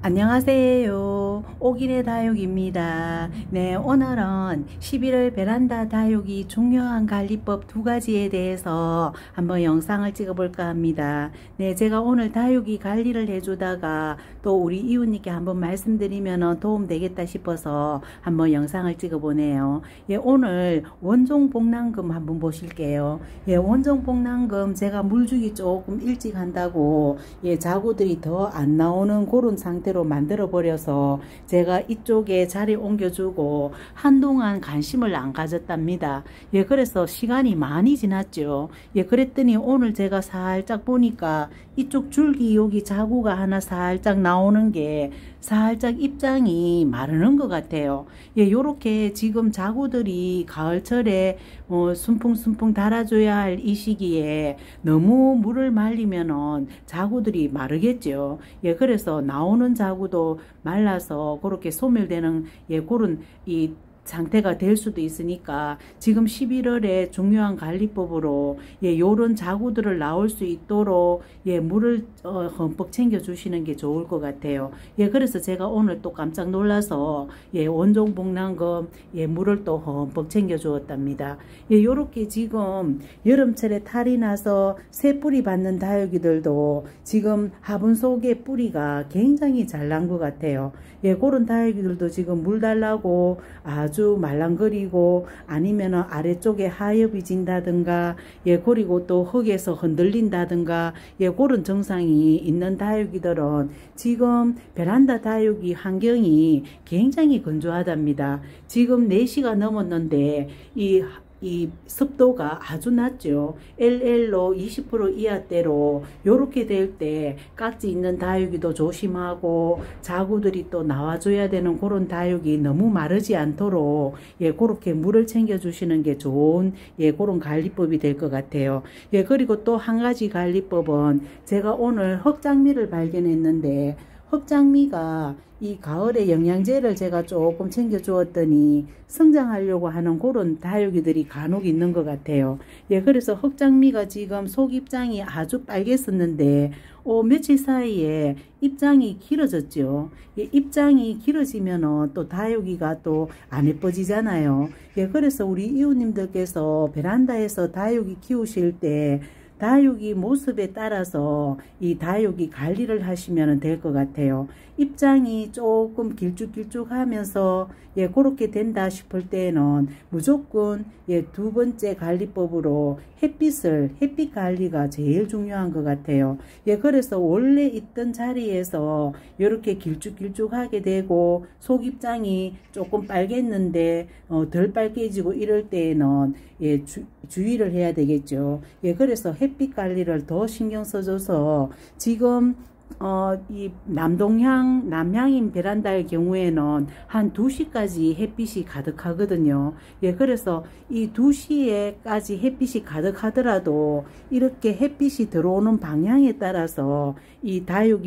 안녕하세요. 오길의 다육입니다. 네, 오늘은 11월 베란다 다육이 중요한 관리법 두 가지에 대해서 한번 영상을 찍어볼까 합니다. 네, 제가 오늘 다육이 관리를 해주다가 또 우리 이웃님께 한번 말씀드리면 도움 되겠다 싶어서 한번 영상을 찍어보네요. 예, 오늘 원종 복랑금 한번 보실게요. 예, 원종 복랑금 제가 물주기 조금 일찍 한다고 자구들이 더 안 나오는 그런 상태로 만들어 버려서 제가 이쪽에 자리 옮겨주고 한동안 관심을 안 가졌답니다. 예, 그래서 시간이 많이 지났죠. 예, 그랬더니 오늘 제가 살짝 보니까 이쪽 줄기 여기 자구가 하나 살짝 나오는 게 살짝 입장이 마르는 것 같아요. 예, 요렇게 지금 자구들이 가을철에 순풍순풍 달아줘야 할 이 시기에 너무 물을 말리면은 자구들이 마르겠죠. 예, 그래서 나오는 자구도 말라서 그렇게 소멸되는 그런 이 상태가 될 수도 있으니까 지금 11월에 중요한 관리법으로 요런 자구들을 나올 수 있도록 물을 흠뻑 챙겨 주시는 게 좋을 것 같아요. 그래서 제가 오늘 또 깜짝 놀라서 원종 복랑금 물을 또 흠뻑 챙겨 주었답니다. 요렇게 지금 여름철에 탈이 나서 새 뿌리 받는 다육이들도 지금 화분 속에 뿌리가 굉장히 잘 난 것 같아요. 그런 다육이들도 지금 물 달라고 아주 말랑거리고 아니면 아래쪽에 하엽이 진다든가 그리고 또 흙에서 흔들린다든가 그런 증상이 있는 다육이들은 지금 베란다 다육이 환경이 굉장히 건조하답니다. 지금 4시가 넘었는데 이 습도가 아주 낮죠. LL로 20% 이하대로 요렇게 될 때 깍지 있는 다육이도 조심하고 자구들이 또 나와줘야 되는 그런 다육이 너무 마르지 않도록 그렇게 물을 챙겨 주시는 게 좋은 그런 관리법이 될 것 같아요. 그리고 또 한 가지 관리법은 제가 오늘 흑장미를 발견했는데 흑장미가 이 가을에 영양제를 제가 조금 챙겨 주었더니 성장하려고 하는 그런 다육이들이 간혹 있는 것 같아요. 그래서 흑장미가 지금 속 입장이 아주 빨갰었는데 며칠 사이에 입장이 길어졌죠. 입장이 길어지면 또 다육이가 또 안 예뻐지잖아요. 그래서 우리 이웃님들께서 베란다에서 다육이 키우실 때 다육이 모습에 따라서 이 다육이 관리를 하시면 될 것 같아요. 입장이 조금 길쭉길쭉하면서 그렇게 된다 싶을 때는 무조건 두 번째 관리법으로 햇빛 관리가 제일 중요한 것 같아요. 그래서 원래 있던 자리에서 이렇게 길쭉길쭉하게 되고 속 입장이 조금 빨갰는데 덜 빨개지고 이럴 때에는 주의를 해야 되겠죠. 그래서 햇빛 관리를 더 신경 써줘서 지금 이 남향인 베란다의 경우에는 한 2시까지 햇빛이 가득하거든요. 그래서 이 2시에까지 햇빛이 가득하더라도 이렇게 햇빛이 들어오는 방향에 따라서 이 다육이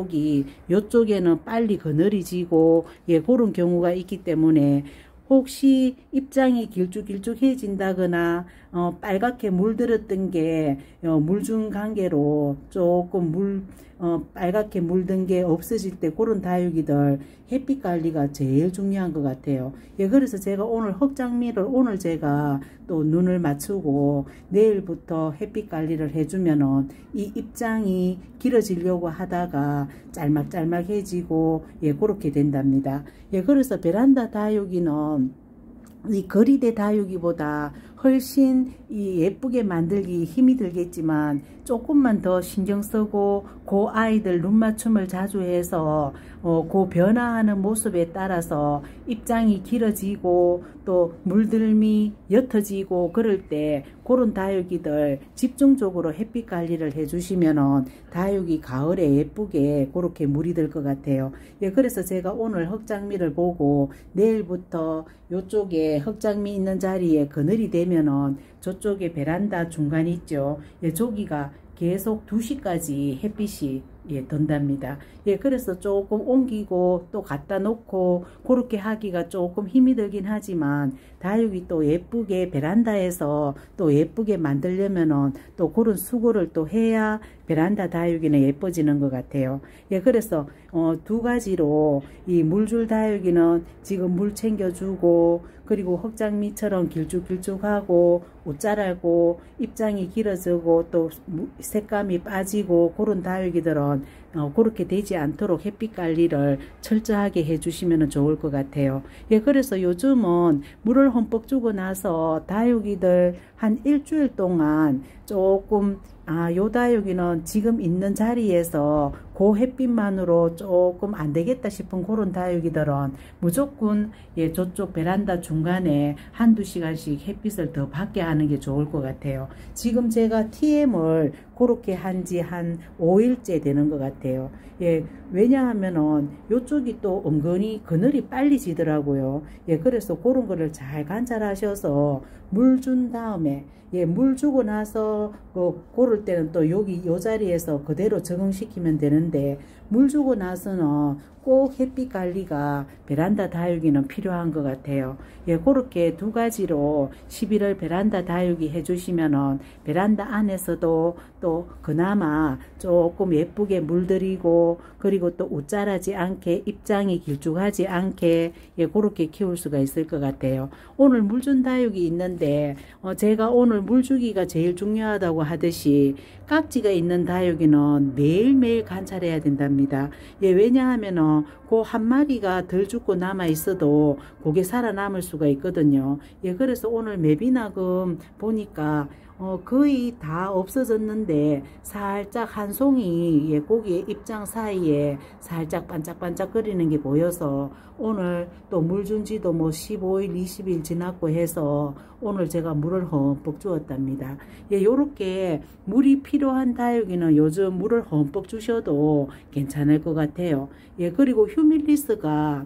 이쪽에는 빨리 그늘이지고 그런 경우가 있기 때문에 혹시 입장이 길쭉길쭉해진다거나 빨갛게 물들었던 게 물중 관계로 조금 빨갛게 물든 게 없어질 때 그런 다육이들 햇빛 관리가 제일 중요한 것 같아요. 그래서 제가 오늘 흑장미를 오늘 제가 또 눈을 맞추고 내일부터 햇빛 관리를 해주면은 이 입장이 길어지려고 하다가 짤막짤막해지고 그렇게 된답니다. 그래서 베란다 다육이는 이 거리대 다육이보다 훨씬 예쁘게 만들기 힘이 들겠지만 조금만 더 신경 쓰고 그 아이들 눈 맞춤을 자주 해서 그 변화하는 모습에 따라서 입장이 길어지고 또 물들미 옅어지고 그럴 때 그런 다육이들 집중적으로 햇빛 관리를 해주시면은 다육이 가을에 예쁘게 그렇게 물이 들 것 같아요. 그래서 제가 오늘 흑장미를 보고 내일부터 요쪽에 흑장미 있는 자리에 그늘이 되면은 저쪽에 베란다 중간 있죠. 저기가 계속 2시까지 햇빛이 든답니다. 그래서 조금 옮기고 또 갖다 놓고 그렇게 하기가 조금 힘이 들긴 하지만 다육이 또 예쁘게 베란다에서 또 예쁘게 만들려면은 또 그런 수고를 또 해야 베란다 다육이는 예뻐지는 것 같아요. 예, 그래서 두 가지로 이 물줄 다육이는 지금 물 챙겨주고, 그리고 흑장미처럼 길쭉길쭉하고 옷자라고 입장이 길어지고 또 색감이 빠지고 그런 다육이들은 그렇게 되지 않도록 햇빛 관리를 철저하게 해주시면 좋을 것 같아요. 예, 그래서 요즘은 물을 흠뻑 주고 나서 다육이들 한 일주일 동안 조금 요 다육이는 지금 있는 자리에서 그 햇빛만으로 조금 안 되겠다 싶은 그런 다육이들은 무조건 예, 저쪽 베란다 중간에 한두 시간씩 햇빛을 더 받게 하는 게 좋을 것 같아요. 지금 제가 TM을 그렇게 한지 한 5일째 되는 것 같아요. 예, 왜냐하면은 요쪽이 또 은근히 그늘이 빨리 지더라고요. 예, 그래서 그런 거를 잘 관찰하셔서 물 준 다음에 예, 물 주고 나서 고를 때는 또 여기 요 자리에서 그대로 적응시키면 되는데, 물 주고 나서는 꼭 햇빛 관리가 베란다 다육이는 필요한 것 같아요. 예, 그렇게 두 가지로 11월 베란다 다육이 해주시면은 베란다 안에서도 또 그나마 조금 예쁘게 물들이고, 그리고 또 웃자라지 않게 입장이 길쭉하지 않게 예, 그렇게 키울 수가 있을 것 같아요. 오늘 물 준 다육이 있는데 제가 오늘 물 주기가 제일 중요하다고 하듯이 깍지가 있는 다육이는 매일매일 관찰해야 된답니다. 예, 왜냐하면은 그 한 마리가 덜 죽고 남아 있어도 그게 살아남을 수가 있거든요. 예, 그래서 오늘 맵이나금 보니까 거의 다 없어졌는데 살짝 한 송이 예, 고기 입장 사이에 살짝 반짝반짝 거리는 게 보여서 오늘 또 물 준 지도 뭐 15일, 20일 지났고 해서 오늘 제가 물을 흠뻑 주었답니다. 예, 요렇게 물이 필요한 다육이는 요즘 물을 흠뻑 주셔도 괜찮을 것 같아요. 예, 그리고 휴밀리스가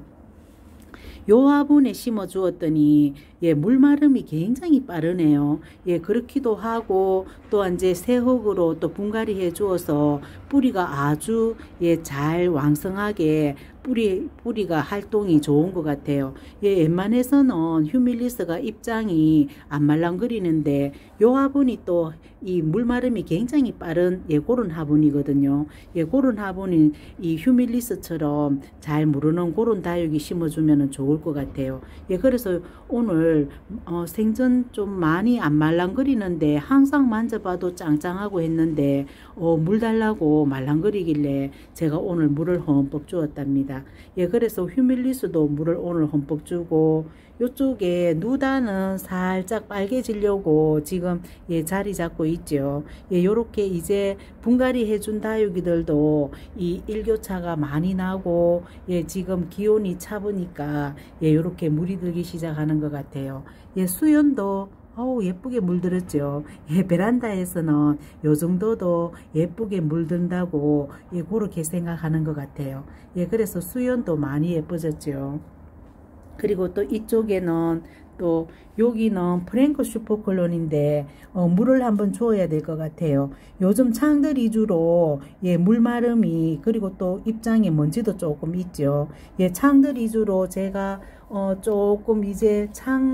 요 화분에 심어 주었더니 예, 물마름이 굉장히 빠르네요. 예, 그렇기도 하고 또 이제 새흙으로 또 분갈이 해 주어서 뿌리가 아주 예, 잘 왕성하게 뿌리가 활동이 좋은 것 같아요. 예, 웬만해서는 휴밀리스가 입장이 안 말랑거리는데 요 화분이 또 이 물마름이 굉장히 빠른 예, 그런 화분이거든요. 예, 그런 화분이 이 휴밀리스처럼 잘 무르는 그런 다육이 심어주면 좋을 것 같아요. 예, 그래서 오늘 생전 좀 많이 안 말랑거리는데 항상 만져봐도 짱짱하고 했는데 물 달라고 말랑거리길래 제가 오늘 물을 흠뻑 주었답니다. 예, 그래서 휴밀리스도 물을 오늘 흠뻑 주고, 요쪽에 누다는 살짝 빨개지려고 지금 예, 자리 잡고 있죠. 예, 요렇게 이제 분갈이 해준 다육이들도 이 일교차가 많이 나고 예, 지금 기온이 차보니까 예, 요렇게 물이 들기 시작하는 것 같아요. 예, 수연도 예쁘게 물들었죠. 예, 베란다에서는 요 정도도 예쁘게 물든다고 예, 그렇게 생각하는 것 같아요. 예, 그래서 수연도 많이 예뻐졌죠. 그리고 또 이쪽에는 또 여기는 프랭크 슈퍼클론인데 물을 한번 줘야 될 것 같아요. 요즘 창들 위주로 예, 물마름이 그리고 또 입장에 먼지도 조금 있죠. 예, 창들 위주로 제가 조금 이제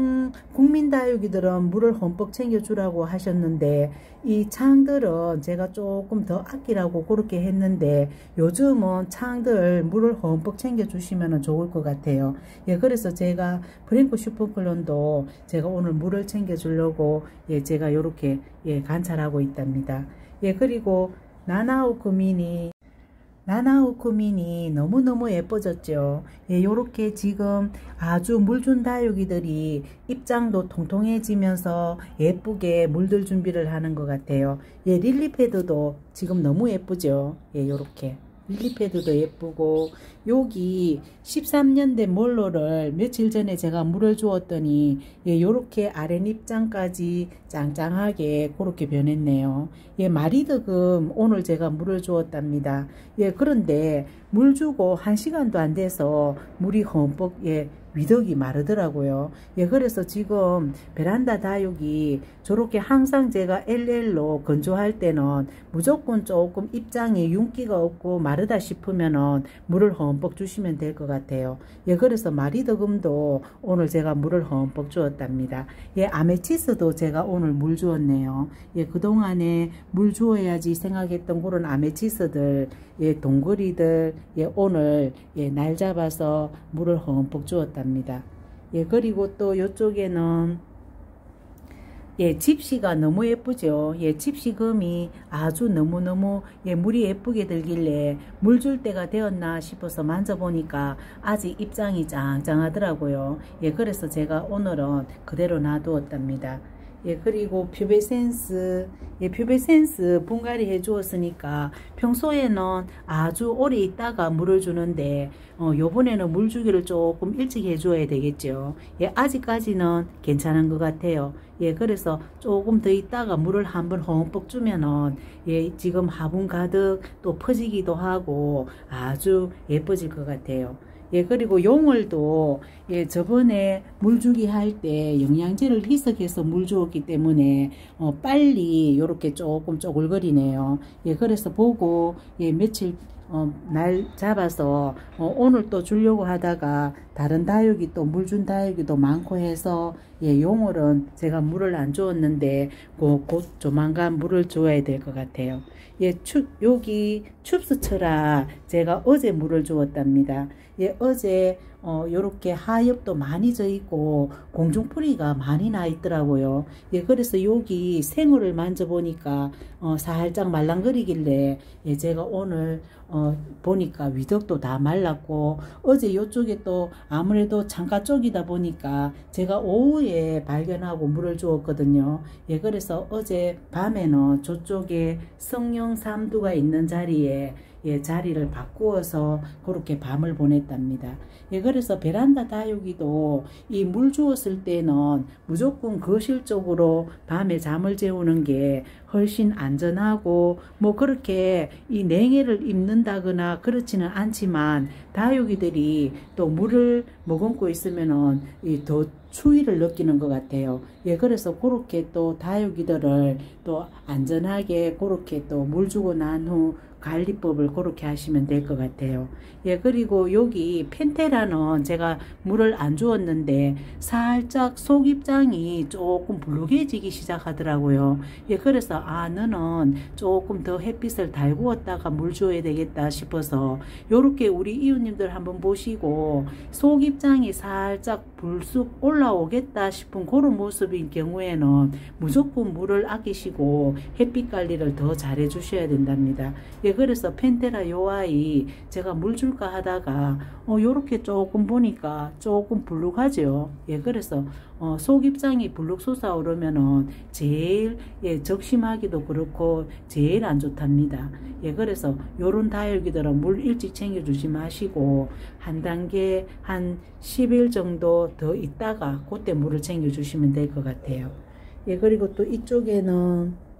국민다육이들은 물을 흠뻑 챙겨주라고 하셨는데 이 창들은 제가 조금 더 아끼라고 그렇게 했는데 요즘은 창들 물을 흠뻑 챙겨주시면 좋을 것 같아요. 예, 그래서 제가 프랭크 슈퍼클론도 제가 오늘 물을 챙겨주려고 예, 제가 요렇게 예, 관찰하고 있답니다. 예, 그리고 나나우크민이 너무너무 예뻐졌죠. 예, 요렇게 지금 아주 물준 다육이들이 입장도 통통해지면서 예쁘게 물들 준비를 하는 것 같아요. 예, 릴리패드도 지금 너무 예쁘죠. 예, 요렇게. 릴리패드도 예쁘고, 여기 13년 된 몰로를 며칠 전에 제가 물을 주었더니 예, 요렇게 아랫입장까지 짱짱하게 그렇게 변했네요. 예, 마리드금 오늘 제가 물을 주었답니다. 예, 그런데 물 주고 1시간도 안 돼서 물이 흠뻑 예, 위덕이 마르더라고요. 예, 그래서 지금 베란다 다육이 저렇게 항상 제가 LL로 건조할 때는 무조건 조금 입장에 윤기가 없고 마르다 싶으면은 물을 흠뻑 주시면 될 것 같아요. 예, 그래서 마리더금도 오늘 제가 물을 흠뻑 주었답니다. 예, 아메치스도 제가 오늘 물 주었네요. 예, 그동안에 물 주어야지 생각했던 그런 아메치스들, 예, 동거리들, 예, 오늘, 예, 날 잡아서 물을 흠뻑 주었답니다. 예, 그리고 또 이쪽에는 예, 집시가 너무 예쁘죠. 예, 집시금이 아주 너무너무 예, 물이 예쁘게 들길래 물 줄 때가 되었나 싶어서 만져보니까 아직 입장이 짱짱하더라고요. 예, 그래서 제가 오늘은 그대로 놔두었답니다. 예, 그리고 퓨베센스, 예, 퓨베센스 분갈이 해 주었으니까 평소에는 아주 오래 있다가 물을 주는데, 요번에는 물 주기를 조금 일찍 해 줘야 되겠죠. 예, 아직까지는 괜찮은 것 같아요. 예, 그래서 조금 더 있다가 물을 한번 흠뻑 주면은, 예, 지금 화분 가득 또 퍼지기도 하고 아주 예뻐질 것 같아요. 예, 그리고 용을도, 예, 저번에 물주기 할 때 영양제를 희석해서 물 주었기 때문에, 빨리 요렇게 조금 쪼글거리네요. 예, 그래서 보고, 예, 며칠, 날 잡아서, 오늘 또 주려고 하다가 다른 다육이 또 물 준 다육이 또 많고 해서, 예, 용을은 제가 물을 안 주었는데, 곧 조만간 물을 줘야 될 것 같아요. 예, 여기 춥스처라 제가 어제 물을 주었답니다. 예, 어제 요렇게 하엽도 많이 져 있고 공중풀이가 많이 나 있더라고요. 예, 그래서 여기 생우를 만져보니까 살짝 말랑거리길래, 예, 제가 오늘 보니까 위덕도 다 말랐고, 어제 요쪽에 또 아무래도 창가 쪽이다 보니까 제가 오후에 발견하고 물을 주었거든요. 예, 그래서 어제 밤에는 저쪽에 성령 삼두가 있는 자리에, 예, 자리를 바꾸어서 그렇게 밤을 보냈답니다. 예, 그래서 베란다 다육이도 이 물 주었을 때는 무조건 거실 쪽으로 밤에 잠을 재우는 게 훨씬 안전하고, 뭐 그렇게 이 냉해를 입는다거나 그렇지는 않지만 다육이들이 또 물을 머금고 있으면은 더 추위를 느끼는 것 같아요. 예, 그래서 그렇게 또 다육이들을 또 안전하게 그렇게 또 물 주고 난 후 관리법을 그렇게 하시면 될 것 같아요. 예, 그리고 여기 펜테라는 제가 물을 안 주었는데 살짝 속 입장이 조금 붉게지기 시작하더라고요. 예, 그래서 너는 조금 더 햇빛을 달구었다가 물 줘야 되겠다 싶어서 요렇게 우리 이웃님들 한번 보시고 속 입장이 살짝 불쑥 올라오겠다 싶은 그런 모습인 경우에는 무조건 물을 아끼시고 햇빛 관리를 더 잘 해주셔야 된답니다. 예, 그래서 펜테라 요 아이 제가 물 줄까 하다가 요렇게 조금 보니까 조금 불룩하죠. 예, 그래서 속 입장이 불룩 솟아오르면은 제일, 예, 적심하기도 그렇고 제일 안 좋답니다. 예, 그래서 요런 다육이들은 물 일찍 챙겨 주지 마시고 한 단계 한 10일 정도 더 있다가 그때 물을 챙겨 주시면 될 것 같아요. 예, 그리고 또 이쪽에는,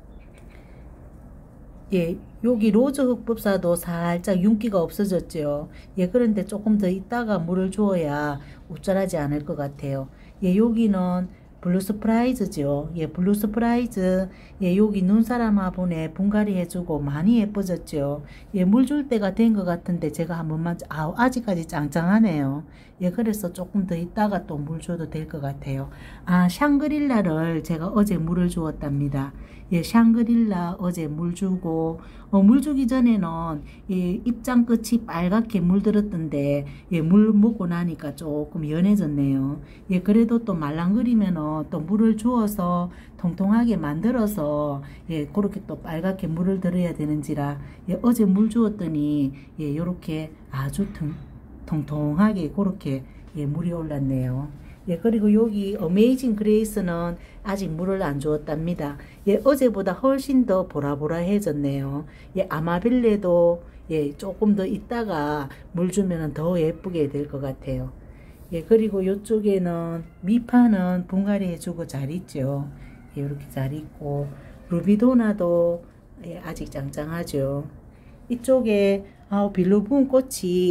예, 여기 로즈 흑법사도 살짝 윤기가 없어졌죠. 예, 그런데 조금 더 있다가 물을 주어야 우쭐하지 않을 것 같아요. 예, 여기는 블루 스프라이즈죠. 예, 블루 스프라이즈. 예, 여기 눈사람 화분에 분갈이 해주고 많이 예뻐졌죠. 예, 물 줄 때가 된 것 같은데 제가 한 번만, 아직까지 짱짱하네요. 예, 그래서 조금 더 있다가 또 물 줘도 될 것 같아요. 샹그릴라를 제가 어제 물을 주었답니다. 예, 샹그릴라 어제 물 주고, 물 주기 전에는 예, 입장 끝이 빨갛게 물들었던데, 예, 물 먹고 나니까 조금 연해졌네요. 예, 그래도 또 말랑거리면은 또 물을 주어서 통통하게 만들어서, 예, 그렇게 또 빨갛게 물을 들어야 되는지라, 예, 어제 물 주었더니, 예, 요렇게 아주 통통하게 그렇게, 예, 물이 올랐네요. 예, 그리고 여기 어메이징 그레이스는 아직 물을 안 주었답니다. 예, 어제보다 훨씬 더 보라보라해졌네요. 예, 아마빌레도, 예, 조금 더 있다가 물 주면 더 예쁘게 될 것 같아요. 예, 그리고 이쪽에는 미파는 분갈이 해주고 잘 있죠. 예, 이렇게 잘 있고, 루비도나도, 예, 아직 짱짱하죠. 이쪽에 빌로 부은 꽃이,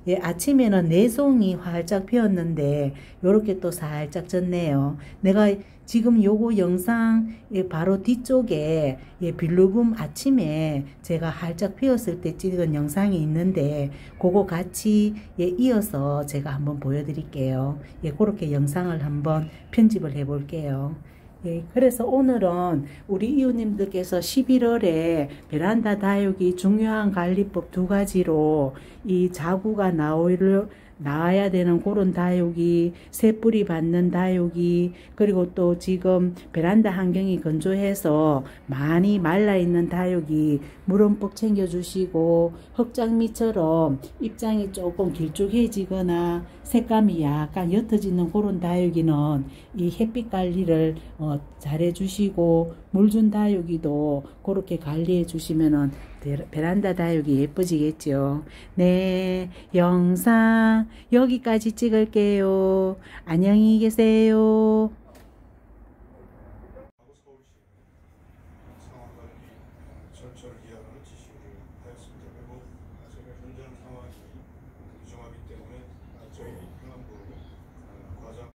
예, 아침에는 네 송이 활짝 피었는데 요렇게 또 살짝 졌네요. 내가 지금 요거 영상 바로 뒤쪽에 빌루금 아침에 제가 활짝 피었을 때 찍은 영상이 있는데 그거 같이 이어서 제가 한번 보여드릴게요. 그렇게 영상을 한번 편집을 해 볼게요. 그래서 오늘은 우리 이웃님들께서 11월에 베란다 다육이 중요한 관리법 두 가지로 이 자구가 나와야 되는 그런 다육이, 새뿌리 받는 다육이, 그리고 또 지금 베란다 환경이 건조해서 많이 말라있는 다육이 물 흠뻑 챙겨주시고, 흑장미처럼 입장이 조금 길쭉해지거나 색감이 약간 옅어지는 그런 다육이는 이 햇빛 관리를 잘해주시고, 물 준 다육이도 그렇게 관리해 주시면은 베란다 다육이 예뻐지겠죠. 네, 영상 여기까지 찍을게요. 안녕히 계세요. 절차를 기하라는 지시를 하였습니다. 그리고 저희가 현장 상황이 위중하기 때문에 저희 행안부 과장